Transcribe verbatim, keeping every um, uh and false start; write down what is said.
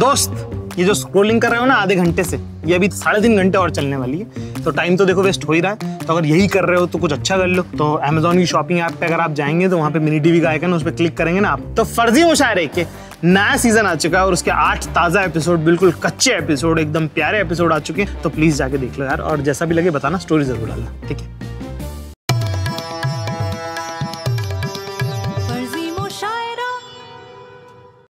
दोस्त ये जो स्क्रॉलिंग कर रहे हो ना आधे घंटे से, ये अभी साढ़े तीन घंटे और चलने वाली है, तो टाइम तो देखो वेस्ट हो ही रहा है। तो अगर यही कर रहे हो तो कुछ अच्छा कर लो। तो अमेजोन की शॉपिंग ऐप पे अगर आप जाएंगे तो वहाँ पे मिनी टीवी का आइकन है, उस पर क्लिक करेंगे ना आप, तो फर्जी मुशायरे के नया सीजन आ चुका है और उसके आठ ताज़ा एपिसोड, बिल्कुल कच्चे एपिसोड, एकदम प्यारे एपिसोड आ चुके हैं। तो प्लीज़ जाके देख लो यार, और जैसा भी लगे बताना, स्टोरी जरूर डालना, ठीक है।